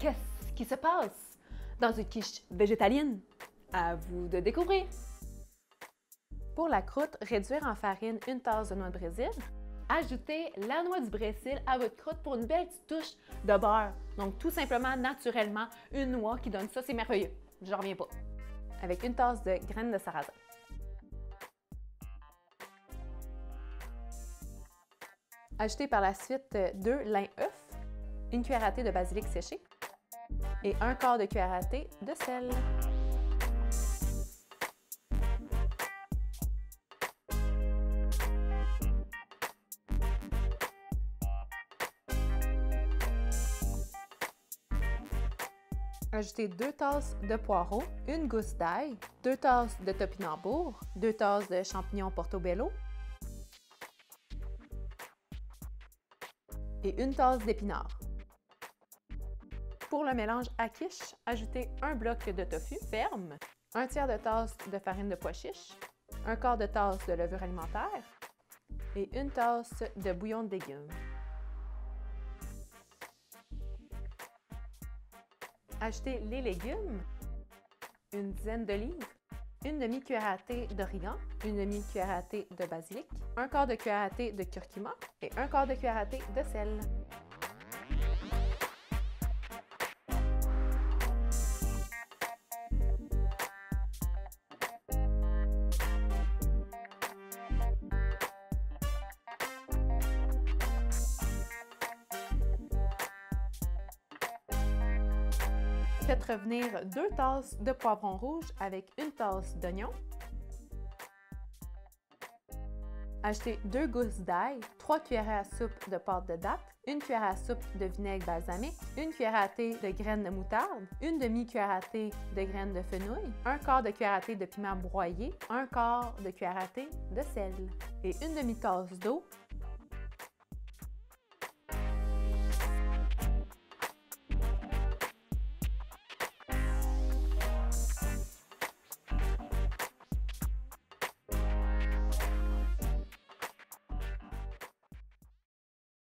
qu'est-ce qui se passe dans une quiche végétalienne? À vous de découvrir! Pour la croûte, réduire en farine une tasse de noix de brésil. Ajoutez la noix du Brésil à votre croûte pour une belle petite touche de beurre. Donc, tout simplement, naturellement, une noix qui donne ça, c'est merveilleux. J'en reviens pas. Avec une tasse de graines de sarrasin. Ajoutez par la suite 2 lins œufs, une cuillère à thé de basilic séché et un quart de cuillère à thé de sel. Ajoutez 2 tasses de poireaux, une gousse d'ail, 2 tasses de topinambour, 2 tasses de champignons portobello et une tasse d'épinards. Pour le mélange à quiche, ajoutez un bloc de tofu ferme, un tiers de tasse de farine de pois chiche, un quart de tasse de levure alimentaire et une tasse de bouillon de légumes. Ajoutez les légumes, une dizaine d'olives, une demi-cuillère à thé d'origan, une demi-cuillère à thé de basilic, un quart de cuillère à thé de curcuma et un quart de cuillère à thé de sel. Faites revenir 2 tasses de poivron rouge avec une tasse d'oignon. Ajoutez 2 gousses d'ail, 3 cuillères à soupe de pâte de date, une cuillère à soupe de vinaigre balsamique, une cuillère à thé de graines de moutarde, une demi-cuillère à thé de graines de fenouil, un quart de cuillère à thé de piment broyé, un quart de cuillère à thé de sel et une demi-tasse d'eau